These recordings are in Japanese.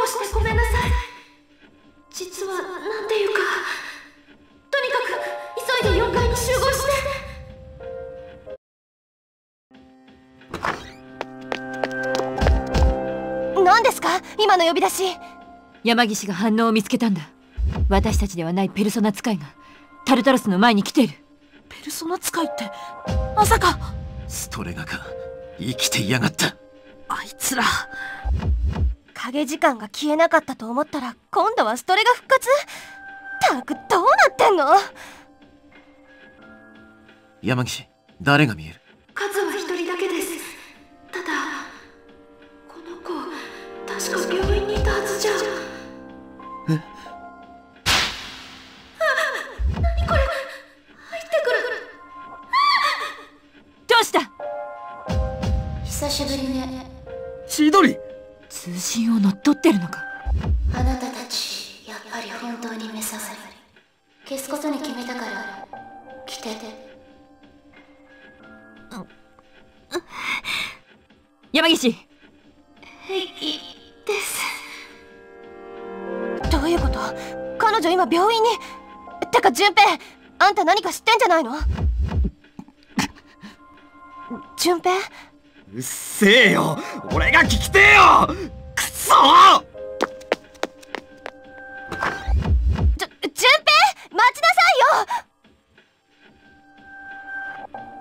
してごめんなさい。実はなんていうか、とにかく急いで4階に集合して。何ですか今の呼び出し。 山岸が反応を見つけたんだ。私たちではないペルソナ使いがタルタロスの前に来ている。 ペルソナ使いってまさか。 ストレガか、生きていやがった。 あいつら。影時間が消えなかったと思ったら今度はストレが復活。たくどうなってんの。 山岸、誰が見える？ 数は一人だけです。ただこの子確か病院にいたはずじゃ。 え？ 何これ、入ってくる。 どうした？ 久しぶりね。 千鳥。 通信を乗っ取ってるのか。 あなたたちやっぱり本当に目障り。消すことに決めたから来て。 山岸。 平気です。どういうこと？彼女今病院に。てか順平、あんた何か知ってんじゃないの？順平？ うっせえよ、俺が聞きてえよ。くそー。 順平、待ちなさいよ。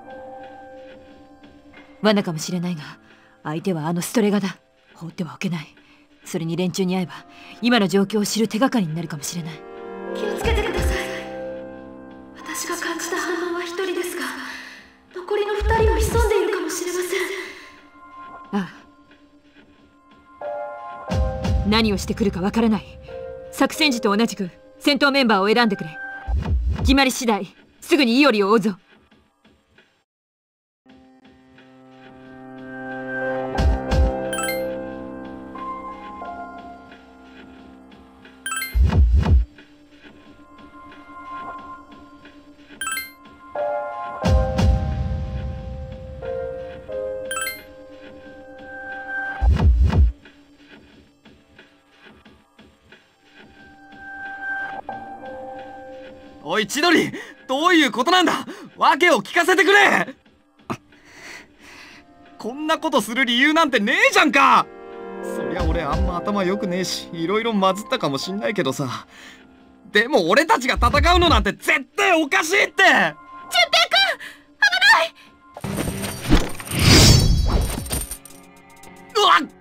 罠かもしれないが、相手はあのストレガだ。放ってはおけない。それに連中に会えば今の状況を知る手がかりになるかもしれない。 気をつけてください。私が感じた反応は一人ですが、残りの二人は潜んでいるかもしれません。 ああ、何をしてくるかわからない。作戦時と同じく戦闘メンバーを選んでくれ。決まり次第すぐにイオリを追うぞ。 おい千鳥、どういうことなんだ。訳を聞かせてくれ。こんなことする理由なんてねえじゃんか。そりゃ俺あんま頭良くねえし、いろいろまずったかもしんないけどさ。でも俺たちが戦うのなんて絶対おかしいって。 順平くん、危ない。 うわっ、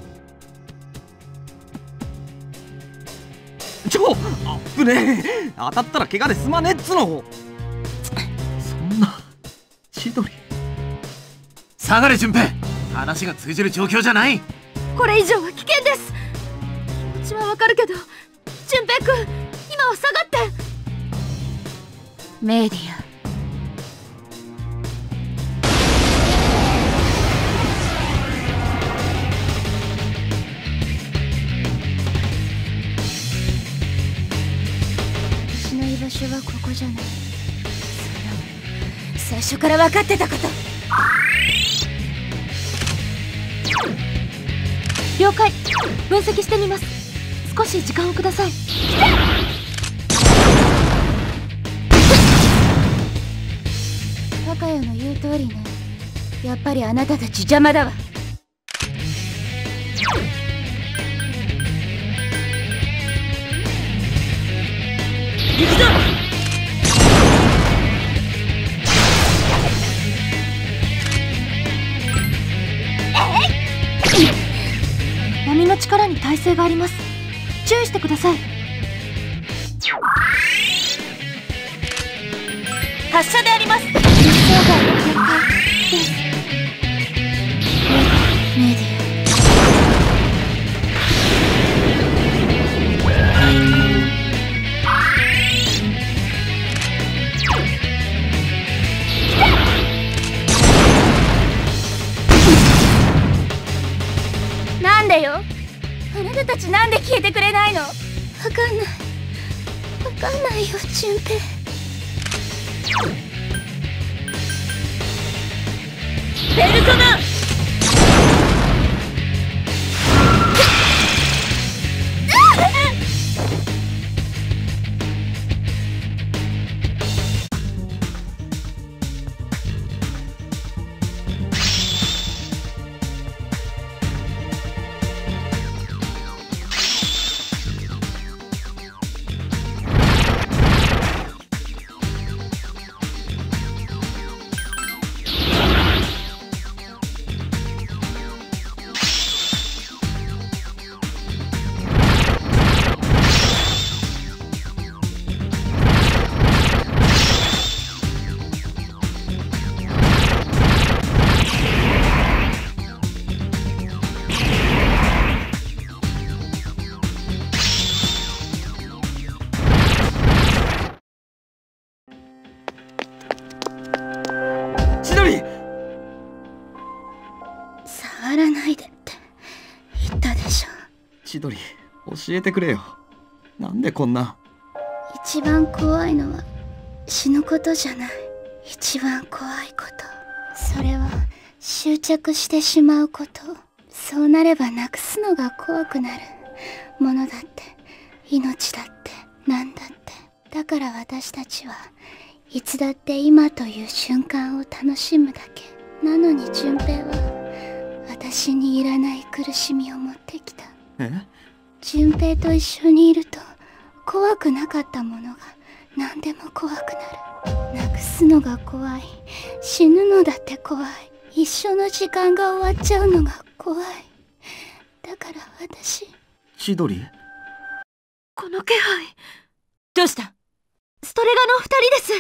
あっぶねえ。当たったら怪我で済まねえっつの。そんな千鳥。下がれ順平、話が通じる状況じゃない。 これ以上は危険です。気持ちはわかるけど、順平くん、今は下がって。 メディア。 私の居場所はここじゃない。 最初から分かってたこと。了解。分析してみます。少し時間をください。 高谷の言う通りね。やっぱりあなたたち邪魔だわ。 行くぞ。 闇の力に耐性があります。注意してください。発射であります。予想外の結果です。 メディなんでよ。あなたたちなんで消えてくれないの。 ア。わかんないよ、順平。 ペルソナ。 触らないでって言ったでしょ。 千鳥、教えてくれよ。なんでこんな。 一番怖いのは死ぬことじゃない。一番怖いこと、それは執着してしまうこと。そうなればなくすのが怖くなる。ものだって命だって何だって。だから私たちはいつだって今という瞬間を楽しむだけ。なのに順平は私にいらない苦しみを持ってきた。順平と一緒にいると怖くなかったものが何でも怖くなる。なくすのが怖い。死ぬのだって怖い。一緒の時間が終わっちゃうのが怖い。だから私。 千鳥、 この気配。 どうした？ ストレガの2人です。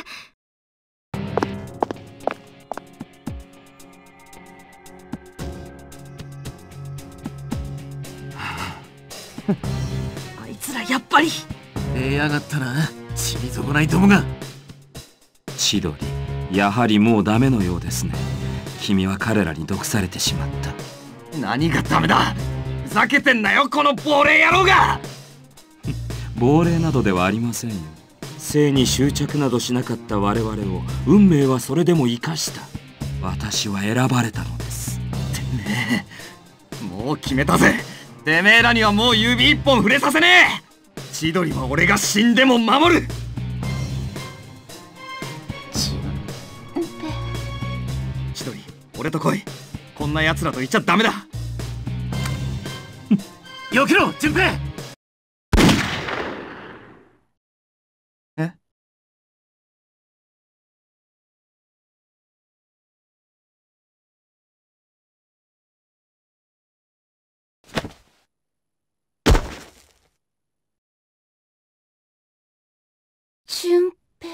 あいつらやっぱり出やがったな、血に損ないどもが。 千鳥、やはりもうダメのようですね。君は彼らに毒されてしまった。 何がダメだ。ふざけてんなよ、この亡霊野郎が。 亡霊などではありませんよ。性に執着などしなかった我々を運命はそれでも生かした。私は選ばれたのです。 てめえ、もう決めたぜ。てめえらにはもう指一本触れさせねえ。千鳥は俺が死んでも守る。千鳥、俺と来い。こんな奴らといっちゃダメだ。避けろ、順平。え？ 順平。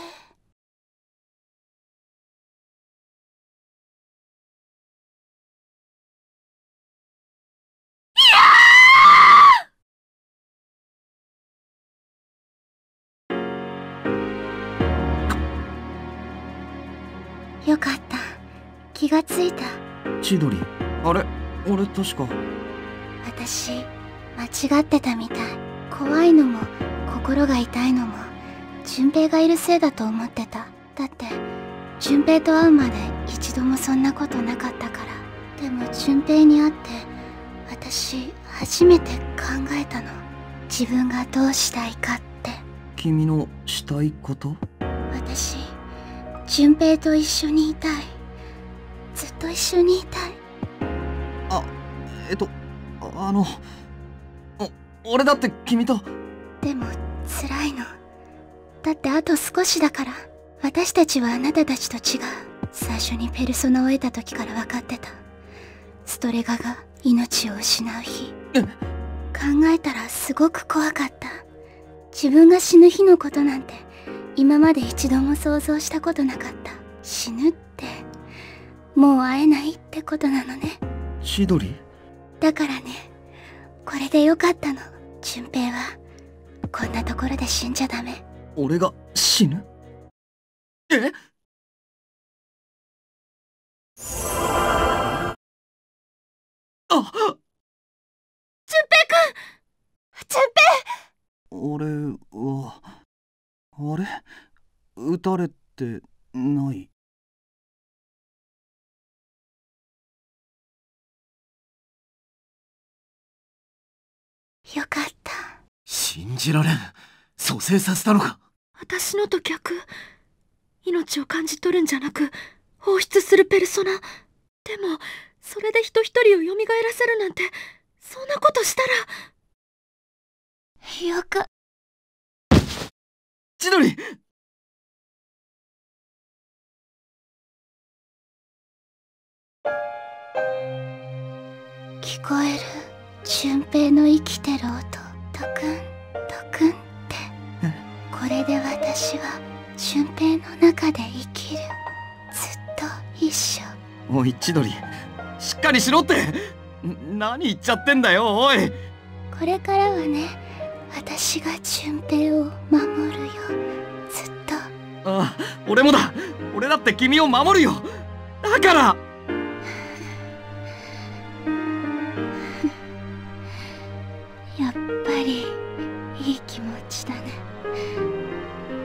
よかった。気がついた。 千鳥、あれ、俺確か。 私、間違ってたみたい。怖いのも心が痛いのも順平がいるせいだと思ってた。だって順平と会うまで一度もそんなことなかったから。でも順平に会って私初めて考えたの。自分がどうしたいかって。 君のしたいこと？ 私、順平と一緒にいたい。ずっと一緒にいたい。 俺だって君と。 でも辛いの。だってあと少しだから。私たちはあなたたちと違う。最初にペルソナを得た時から分かってた。ストレガが命を失う日。考えたらすごく怖かった。自分が死ぬ日のことなんて今まで一度も想像したことなかった。死ぬってもう会えないってことなのね。 千鳥？ だからね、これでよかったの。順平はこんなところで死んじゃダメ。 俺が死ぬ？え？あ！ 順平くん！順平！ 俺は、あれ？撃たれてない。 よかった。 信じられん。蘇生させたのか。 私のと逆。命を感じ取るんじゃなく放出するペルソナ。でもそれで人一人を蘇らせるなんて、そんなことしたら。 よか。 千鳥！ 聞こえる。順平の生きてる音。トクントクンって。これで私は順平の中で生きる。ずっと一緒。 おい千鳥、しっかりしろって。何言っちゃってんだよ、おい。 これからはね、私が順平を守るよ。ずっと。 ああ、俺もだ。俺だって君を守るよ。だから。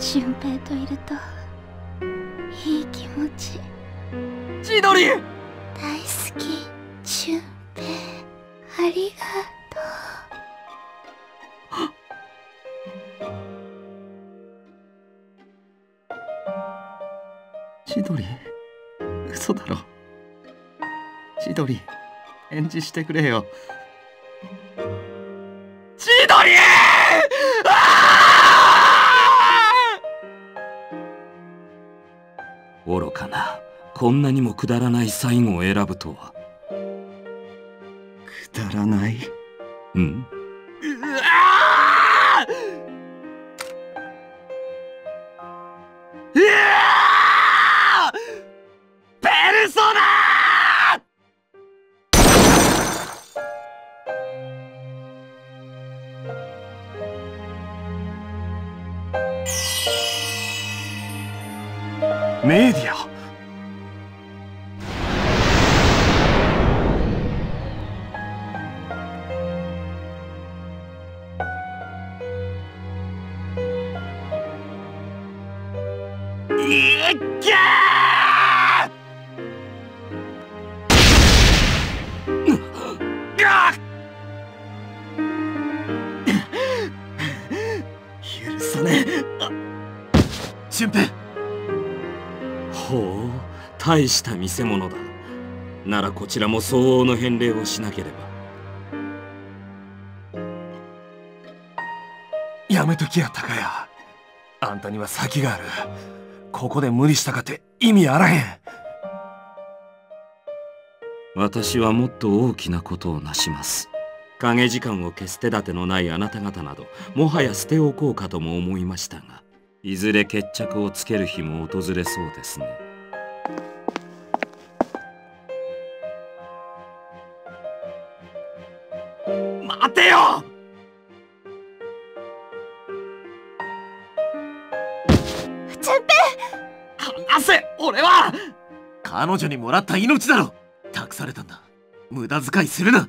俊平といるといい気持ち。 千鳥！ 大好き、俊平。ありがとう。千鳥、嘘だろ。千鳥、返事してくれよ。千鳥！ 愚かな。こんなにもくだらない最後を選ぶとは。 くだらない？ うん。 うわペルソナ！メディア。いっけー！許さねえ。俊平。 ほう、大した見せ物だ。ならこちらも相応の返礼をしなければ。 やめときや、高谷。あんたには先がある。ここで無理したかって意味あらへん。 私はもっと大きなことをなします。影時間を消す手立てのないあなた方など、もはや捨ておこうかとも思いましたが、いずれ決着をつける日も訪れそうですね。 待てよ！ 俊平！離せ！俺は彼女にもらった命だろ。託されたんだ。無駄遣いするな。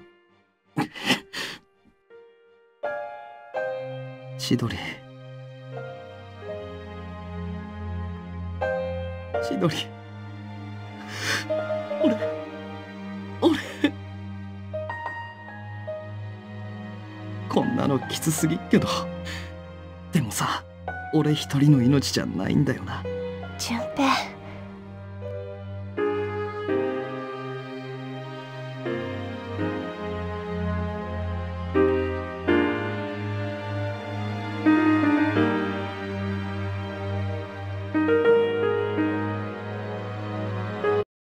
千鳥、千鳥、俺こんなのきつすぎっけど、でもさ、俺一人の命じゃないんだよな。 俊平。